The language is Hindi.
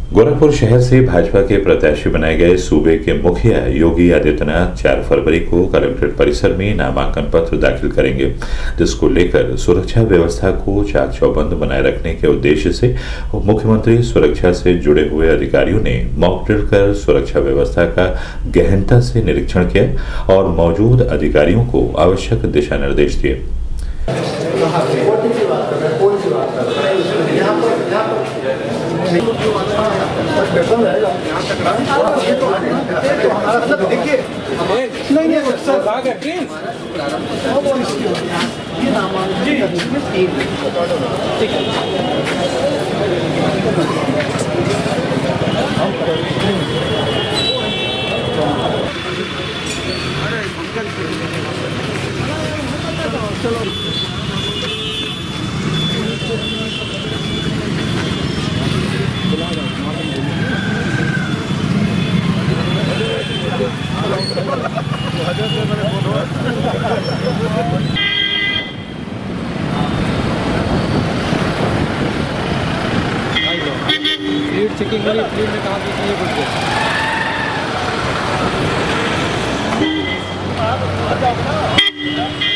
गोरखपुर शहर से भाजपा के प्रत्याशी बनाए गए सूबे के मुखिया योगी आदित्यनाथ 4 फरवरी को कलेक्ट्रेट परिसर में नामांकन पत्र दाखिल करेंगे, जिसको लेकर सुरक्षा व्यवस्था को चाक चौबंद बनाए रखने के उद्देश्य से मुख्यमंत्री सुरक्षा से जुड़े हुए अधिकारियों ने मॉक ड्रिल कर सुरक्षा व्यवस्था का गहनता से निरीक्षण किया और मौजूद अधिकारियों को आवश्यक दिशा निर्देश दिए। चेकिंग वाली फ्लीट में कहाँ की ये बोलते